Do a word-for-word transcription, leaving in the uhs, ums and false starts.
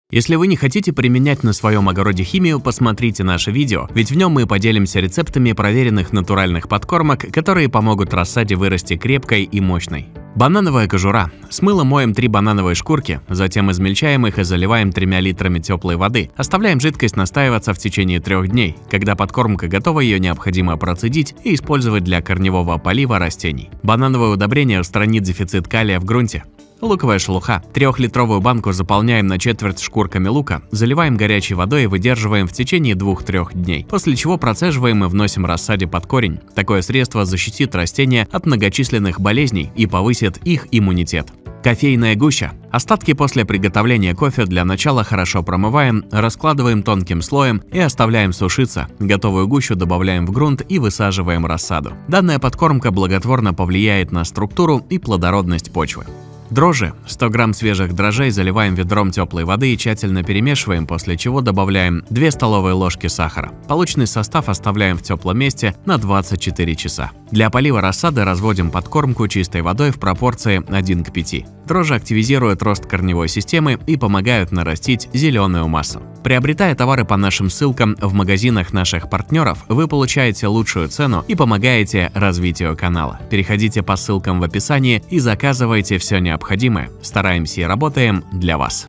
Если вы не хотите применять на своем огороде химию, посмотрите наше видео, ведь в нем мы поделимся рецептами проверенных натуральных подкормок, которые помогут рассаде вырасти крепкой и мощной. Банановая кожура. С мылом моем три банановые шкурки, затем измельчаем их и заливаем тремя литрами теплой воды. Оставляем жидкость настаиваться в течение трех дней. Когда подкормка готова, ее необходимо процедить и использовать для корневого полива растений. Банановое удобрение устранит дефицит калия в грунте. Луковая шелуха. Трехлитровую банку заполняем на четверть шкурками лука, заливаем горячей водой и выдерживаем в течение двух-трёх дней, после чего процеживаем и вносим рассаде под корень. Такое средство защитит растения от многочисленных болезней и повысит их иммунитет. Кофейная гуща. Остатки после приготовления кофе для начала хорошо промываем, раскладываем тонким слоем и оставляем сушиться. Готовую гущу добавляем в грунт и высаживаем рассаду. Данная подкормка благотворно повлияет на структуру и плодородность почвы. Дрожжи. сто грамм свежих дрожжей заливаем ведром теплой воды и тщательно перемешиваем, после чего добавляем две столовые ложки сахара. Полученный состав оставляем в теплом месте на двадцать четыре часа. Для полива рассады разводим подкормку чистой водой в пропорции один к пяти. Дрожжи активизируют рост корневой системы и помогают нарастить зеленую массу. Приобретая товары по нашим ссылкам в магазинах наших партнеров, вы получаете лучшую цену и помогаете развитию канала. Переходите по ссылкам в описании и заказывайте все необходимое. Стараемся и работаем для вас.